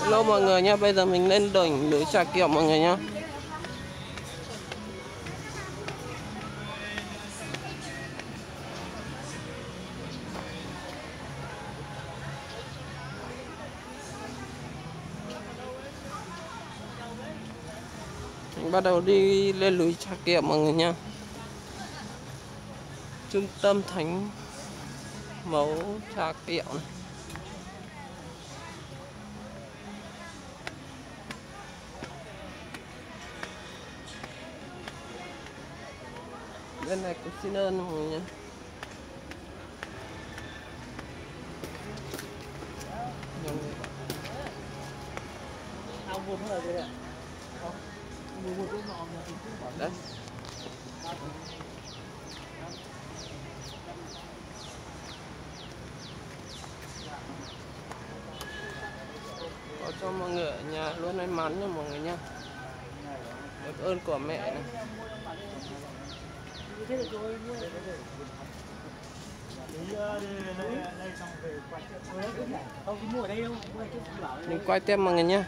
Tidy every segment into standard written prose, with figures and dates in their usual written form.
Hello mọi người nha, bây giờ mình lên đỉnh núi Trà Kiệu mọi người nha. Mình bắt đầu đi lên núi Trà Kiệu mọi người nha. Trung tâm Thánh Mẫu Trà Kiệu này. Bên này có xin ơn mọi người nha. Đấy. Có cho mọi người ở nhà luôn may mắn nha mọi người nha. Được ơn của mẹ này. Mình quay tiếp mọi người nha.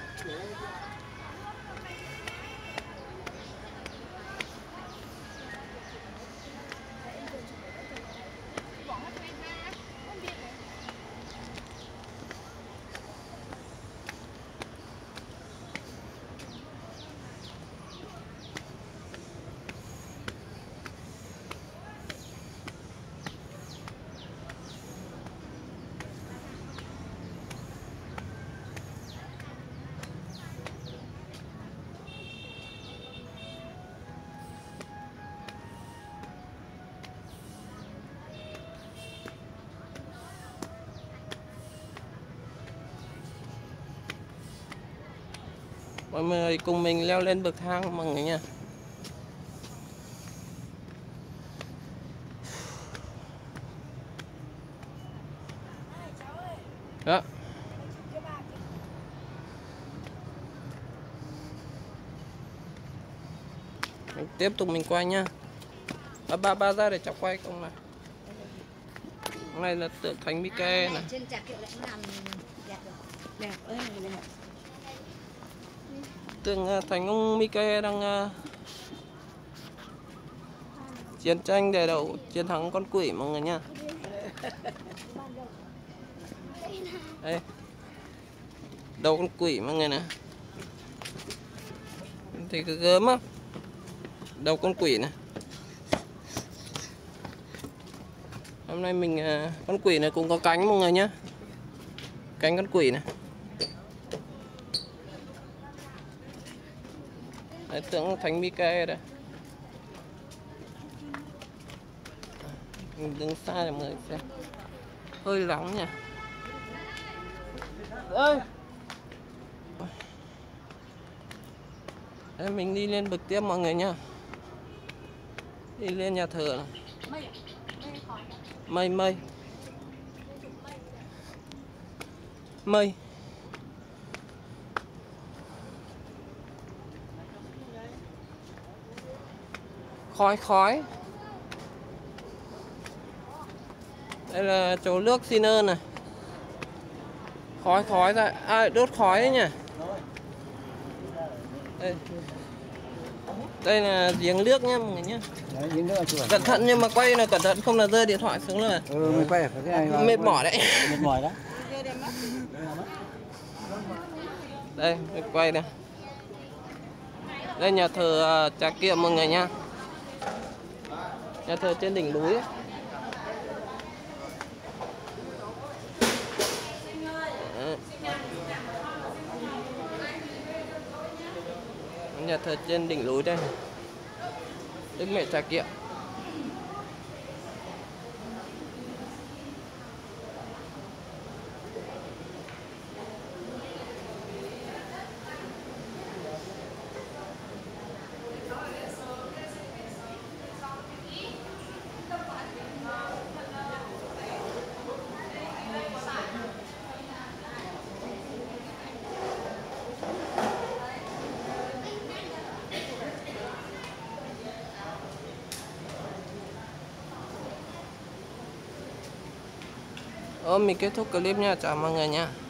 Mọi người cùng mình leo lên bậc thang mọi người nha. Đó. Mình tiếp tục mình quay nha. Ba ra để cháu quay không này. Này là tượng Thánh Michael này. Trên Trà Kiệu lại làm đẹp ơi, đẹp. Tượng Thánh ông Michael đang chiến tranh để đấu chiến thắng con quỷ mọi người nha. Đây. Đầu con quỷ mọi người nè. Thì cái gớm á. Đầu con quỷ này. Hôm nay mình con quỷ này cũng có cánh mọi người nhé. Cánh con quỷ này. Đấy, tượng Thánh Michael đây. Mình đứng xa để mọi người xem. Hơi nóng nha. Ơi. Đấy, mình đi lên bậc tiếp mọi người nha. Đi lên nhà thờ này. Mây. Khói. Đây là chỗ nước xin ơn này. Khói ra. À, đốt khói đấy nhỉ. Đây là giếng nước nhá mọi người nhá. Đấy, giếng nước cẩn thận nhưng mà quay là cẩn thận không là rơi điện thoại xuống rồi. Mình quay cái này mệt mỏi đấy. Mệt mỏi đó. Đây, mình quay đây. Đây nhà thờ Trà Kiệu mọi người nha. Nhà thờ trên đỉnh núi ấy. Nhà thờ trên đỉnh núi đây. Đức Mẹ Trà Kiệu. Mình kết thúc clip nha, chào mọi người nha.